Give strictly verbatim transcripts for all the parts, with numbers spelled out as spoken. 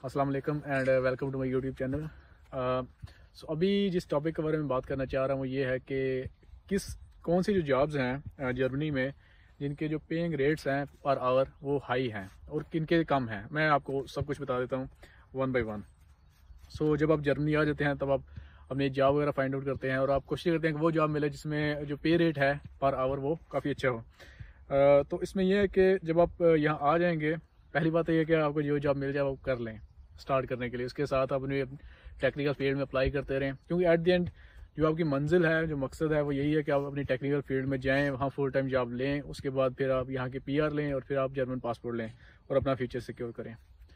अस्सलाम वालेकुम and welcome to my YouTube channel. So अभी जिस टॉपिक के बारे में बात करना चाह रहा हूँ वो ये है कि किस कौन सी जो जॉब्स हैं जर्मनी में जिनके जो पेइंग रेट्स हैं पर आवर वो हाई हैं और किन के कम हैं। मैं आपको सब कुछ बता देता हूँ वन बाय वन। सो जब आप जर्मनी आ जाते हैं तब आप अपनी जॉब वगैरह फाइंड आउट करते हैं और आप कोशिश करते हैं कि वो जॉब मिले जिसमें जो पे रेट है पर आवर वो काफ़ी अच्छा हो। uh, तो इसमें यह है कि जब आप यहाँ आ जाएंगे, पहली बात तो ये कि आपको जो जॉब मिल जाए वो कर लें स्टार्ट करने के लिए। उसके साथ आप अपनी टेक्निकल फील्ड में अप्लाई करते रहें, क्योंकि एट द एंड जो आपकी मंजिल है, जो मकसद है वो यही है कि आप अपनी टेक्निकल फील्ड में जाएं, वहाँ फुल टाइम जॉब लें, उसके बाद फिर आप यहाँ के पीआर लें और फिर आप जर्मन पासपोर्ट लें और अपना फ्यूचर सिक्योर करें।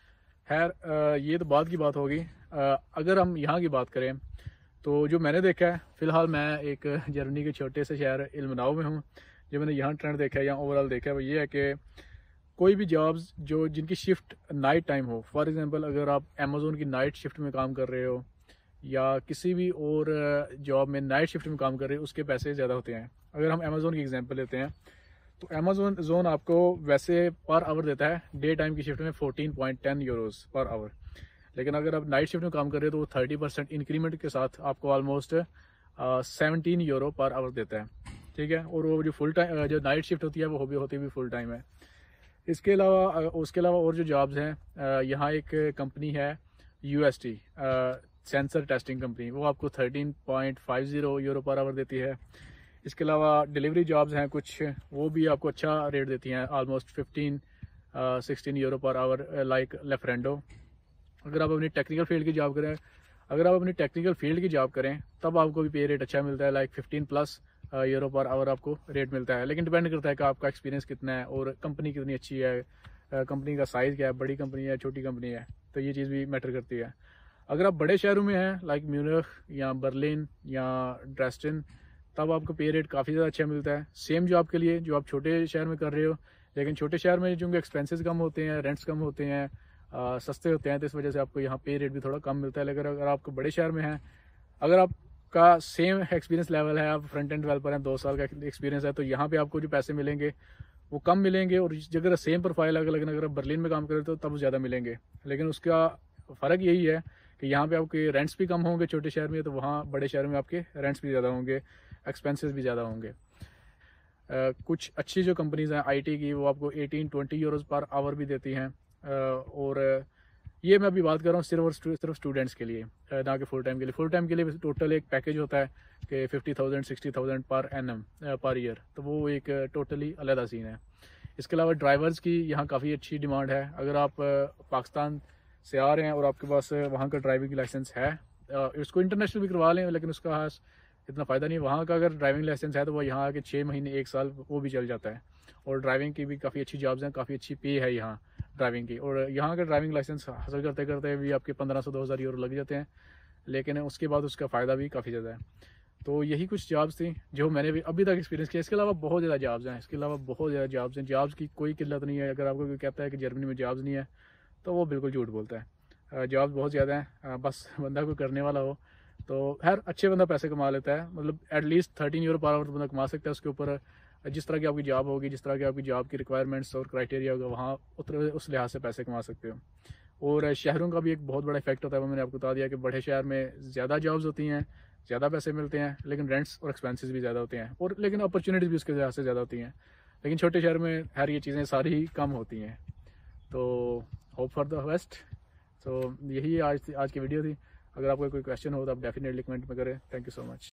खैर ये तो बाद की बात होगी। अगर हम यहाँ की बात करें तो जो मैंने देखा है, फ़िलहाल मैं एक जर्मनी के छोटे से शहर इल्मनाउ में हूँ। जो मैंने यहाँ ट्रेंड देखा है या ओवरऑल देखा है वो ये है कि कोई भी जॉब्स जो जिनकी शिफ्ट नाइट टाइम हो, फॉर एग्जांपल अगर आप अमेज़ोन की नाइट शिफ्ट में काम कर रहे हो या किसी भी और जॉब में नाइट शिफ्ट में काम कर रहे हो, उसके पैसे ज़्यादा होते हैं। अगर हम अमेज़ोन की एग्जांपल लेते हैं तो अमेज़ोन जोन आपको वैसे पर आवर देता है डे टाइम की शिफ्ट में fourteen point ten euros per hour, लेकिन अगर आप नाइट शिफ्ट में काम कर रहे हो तो वो थर्टी परसेंट इंक्रीमेंट के साथ आपको almost seventeen euro per hour देता है। ठीक है, और वो जो फुल टाइम जो नाइट शिफ्ट होती है वो भी होती भी फुल टाइम है। इसके अलावा उसके अलावा और जो जॉब्स हैं, यहाँ एक कंपनी है U S T sensor testing company, वो आपको thirteen point five zero euro per hour देती है। इसके अलावा डिलीवरी जॉब्स हैं कुछ, वो भी आपको अच्छा रेट देती हैं, almost fifteen sixteen euro per hour, like लेफ्रेंडो। अगर आप अपनी टेक्निकल फील्ड की जॉब करें अगर आप अपनी टेक्निकल फील्ड की जॉब करें तब आपको भी पे रेट अच्छा मिलता है, like fifteen plus euro per hour आपको रेट मिलता है। लेकिन डिपेंड करता है कि आपका एक्सपीरियंस कितना है और कंपनी कितनी अच्छी है, कंपनी का साइज़ क्या है, बड़ी कंपनी है छोटी कंपनी है, तो ये चीज़ भी मैटर करती है। अगर आप बड़े शहरों में हैं लाइक म्यूनिख या बर्लिन या ड्रेस्टन, तब आपको पे रेट काफ़ी ज़्यादा अच्छा मिलता है सेम जॉब के लिए जो आप छोटे शहर में कर रहे हो। लेकिन छोटे शहर में चूँकि एक्सपेंसेस कम होते हैं, रेंट्स कम होते हैं, आ, सस्ते होते हैं, तो इस वजह से आपको यहाँ पे रेट भी थोड़ा कम मिलता है। लेकिन अगर आपको बड़े शहर में हैं, अगर आपका सेम एक्सपीरियंस लेवल है, आप फ्रंट एंड डेवलपर हैं, दो साल का एक्सपीरियंस है, तो यहाँ पे आपको जो पैसे मिलेंगे वो कम मिलेंगे। और अगर सेम प्रोफाइल है, लेकिन अगर आप बर्लिन में काम करें तो तब ज़्यादा मिलेंगे। लेकिन उसका फ़र्क यही है कि यहाँ पे आपके रेंट्स भी कम होंगे छोटे शहर में, तो वहाँ बड़े शहर में आपके रेंट्स भी ज़्यादा होंगे, एक्सपेंसेस भी ज़्यादा होंगे। Uh, कुछ अच्छी जो कंपनीज़ हैं आईटी की, वो आपको eighteen twenty euros per hour भी देती हैं। uh, और ये मैं अभी बात कर रहा हूँ सिर्फ और सिर्फ स्टूडेंट्स के लिए, ना कि फुल टाइम के लिए। फुल टाइम के लिए टोटल एक पैकेज होता है कि fifty thousand sixty thousand per annum per year, तो वो एक टोटली अलग सीन है। इसके अलावा ड्राइवर्स की यहाँ काफ़ी अच्छी डिमांड है। अगर आप पाकिस्तान से आ रहे हैं और आपके पास वहाँ का ड्राइविंग लाइसेंस है, इसको इंटरनेशनल भी करवा लें, लेकिन उसका खास इतना फ़ायदा नहीं। वहाँ का अगर ड्राइविंग लाइसेंस है तो वो यहाँ आके छः महीने एक साल वो भी चल जाता है। और ड्राइविंग की भी काफ़ी अच्छी जॉब्स हैं, काफ़ी अच्छी पे है यहाँ ड्राइविंग की। और यहाँ का ड्राइविंग लाइसेंस हासिल करते करते भी आपके पंद्रह सौ दो हज़ार यूरो लग जाते हैं, लेकिन उसके बाद उसका फ़ायदा भी काफ़ी ज़्यादा है। तो यही कुछ जॉब्स थी जो मैंने भी अभी तक एक्सपीरियंस किया। इसके अलावा बहुत ज़्यादा जॉब्स हैं, इसके अलावा बहुत ज़्यादा जॉब्स हैं। जॉब्स की कोई किल्लत नहीं है। अगर आपको कोई कहता है कि जर्मनी में जॉब्स नहीं है तो वो बिल्कुल झूठ बोलता है। जॉब्स बहुत ज़्यादा हैं, बस बंदा कोई करने वाला हो तो हर अच्छे बंदा पैसे कमा लेता है। मतलब at least thirteen euro per hour बंदा कमा सकता है। उसके ऊपर जिस तरह की आपकी जॉब होगी, जिस तरह की आपकी जॉब की रिक्वायरमेंट्स और क्राइटेरिया होगा, वहाँ उतर उस लिहाज से पैसे कमा सकते हो। और शहरों का भी एक बहुत बड़ा इफेक्ट होता है। वो मैंने आपको बता दिया कि बड़े शहर में ज़्यादा जॉब्स होती हैं, ज़्यादा पैसे मिलते हैं, लेकिन रेंट्स और एक्सपेंसेस भी ज़्यादा होते हैं, और लेकिन अपॉर्चुनिटीज़ भी उसके लिहाज से ज़्यादा होती हैं। लेकिन छोटे शहर में हर ये चीज़ें सारी कम होती हैं। तो होप फॉर द बेस्ट। तो यही आज आज की वीडियो थी। अगर आपको कोई क्वेश्चन हो तो आप डेफिनेटली कमेंट में करें। Thank you so much.